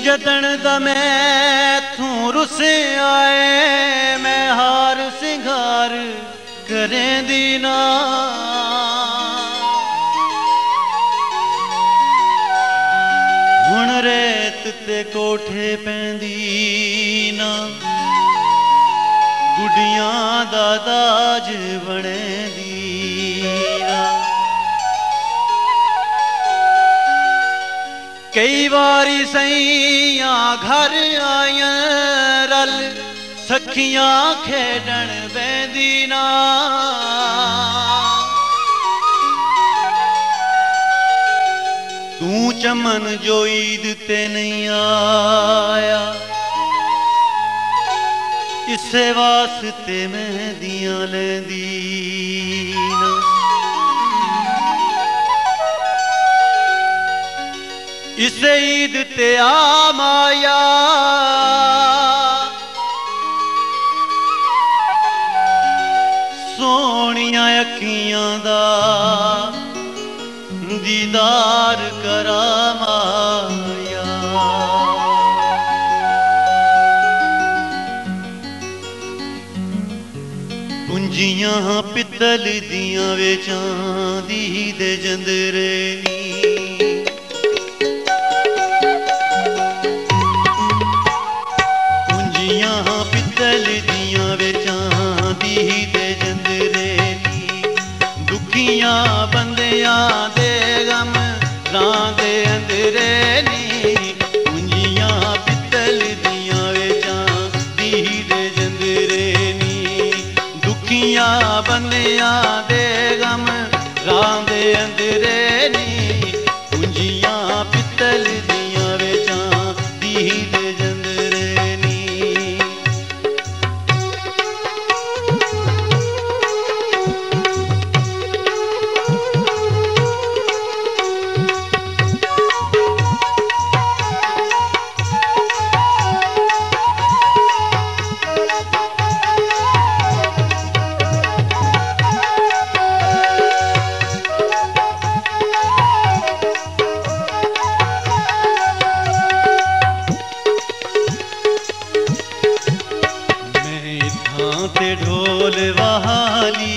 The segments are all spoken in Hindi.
जदन दा मैं थू रुस आए मैं हार सिंगार करें दी ना हुण रेत ते कोठे पैंदी ना गुडियां दा दाज बने दी ना कई बारी सैया घर आया रल सखियां खेडन बेंदी ना तू चमन जो ईद ते नहीं आया इसे वास्ते मेहंदियां लेंदी ना इसे ईद ते आ माया सोनिया अखियां दा दीदार करा माया कुंजियां पित्तल दियां वे चांदी दे जंदरे पित्तल दियां वे चांदी दे जंदरे दुखियां बंदियां दे गम रां दे अंदरे नी कुंजियां पित्तल दियां वे चांदी दे जंदरे नी दुखियां बंदियां दे गम रां दे अंदरे नी कुंजियां पित्तल दियां वे चांदी दे जंदरे ते ढोल वाली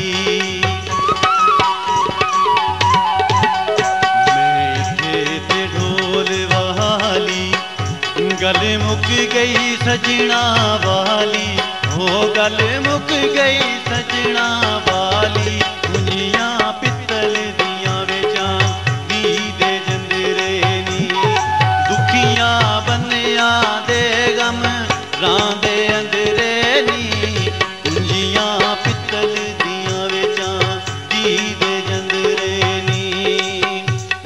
मैं ते ढोल वाली गल मुक गई सजना वाली हो गल मुक गई सजना वाली कुंजियां पित्तल दियां वे चांदी दे जंदरे नी दुखियां बंदियां दे गम रां दे अंदरे नी पित्तल दियां वे चांदी दे जंदरे नी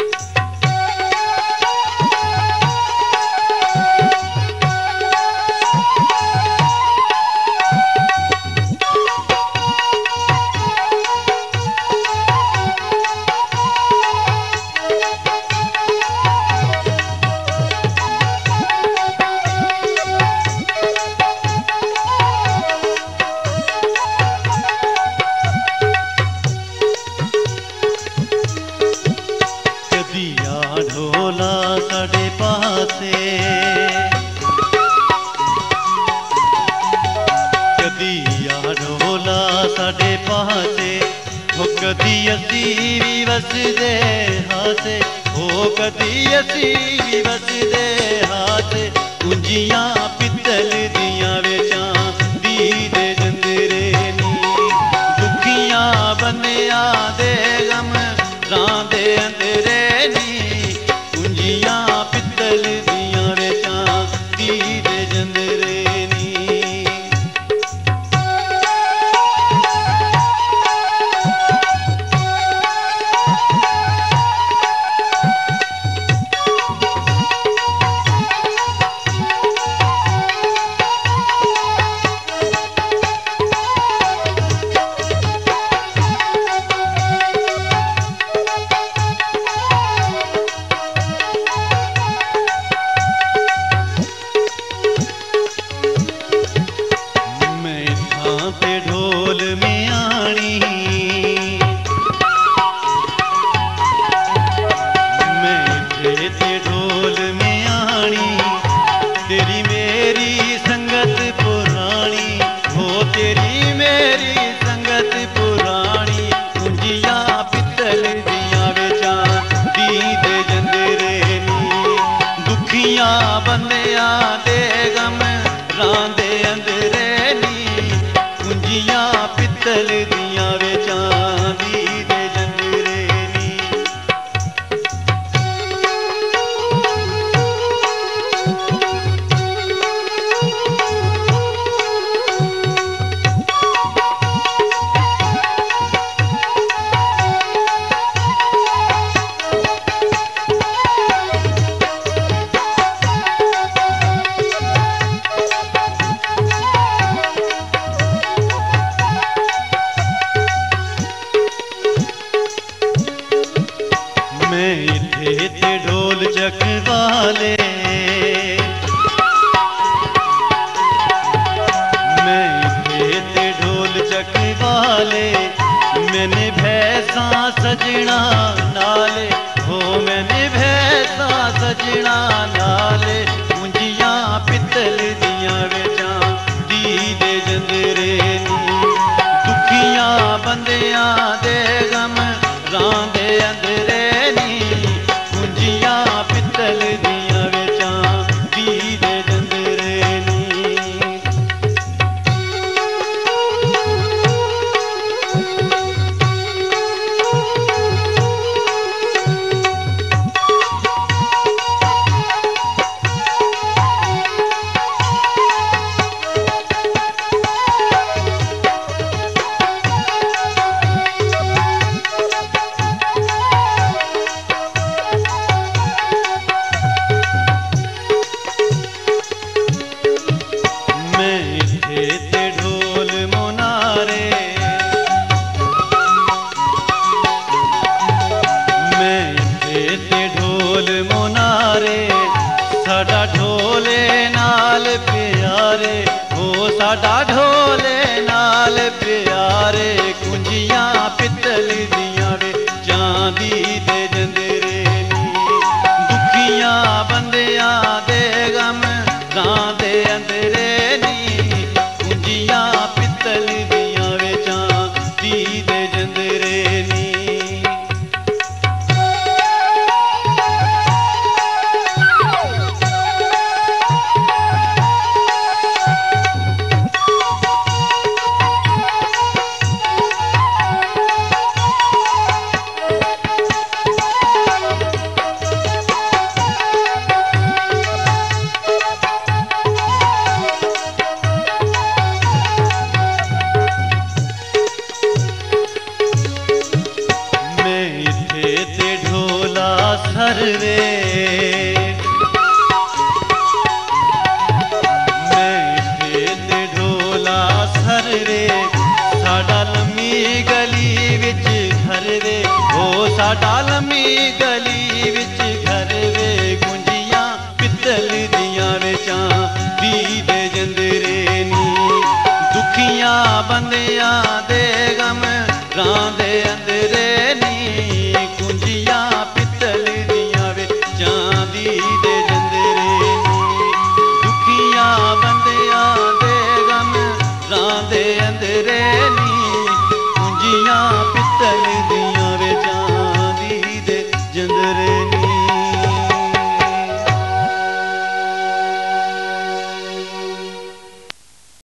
ढोला साडे पासे कदी आ ढोला साडे पासे हो कदी असी भी वसदे हासे हो कदी असी भी वसदे हासे कुंजियां पित्तल दियां वे चांदी दे जंदरे नी दुखियां बंदियां दे गम रां दे अंदरे नी कुंजियां पित्तल दियां वे चांदी दे जंदरे नी इत्थे ते ढोल चकवाले, मैं इत्थे ते ढोल चकवाले, मैंने भैंसा सजना नाले, हो मैंने भैंसा सजना नाले, कुंजियां पित्तल दियां विचां दी दे जंदरे नी, दुखियां बंदियां दे गम रांदे अंदरे नी, कुंजियां पित्तल दियां विचां दी दे जंदरे नी। साडा ढोले नाल प्यारे, हो साडा ढोले नाल प्यारे, कुंजियां पित्तल दियां वे चांदी दे जंदरे नी, दुखियां बंदियां दे गम रांदे अंदरे नी, कुंजियां पित्तल दियां वे चांदी दे जंदरे नी। सरवे मैं इत्थे ढोला सरवे, साडा लम्मी गली विच घर वे, हो साडा लम्मी गली विच घर वे, कुंजियां पित्तल दियां विचां दी दे जंदरे नी, दुखियां बंदियां दे गम रांदे अंदरे नी, कुंजियां पित्तल दियां विचां दी दे जंदरे नी, दुखियां बंदियां दे गम रांदे अंदरे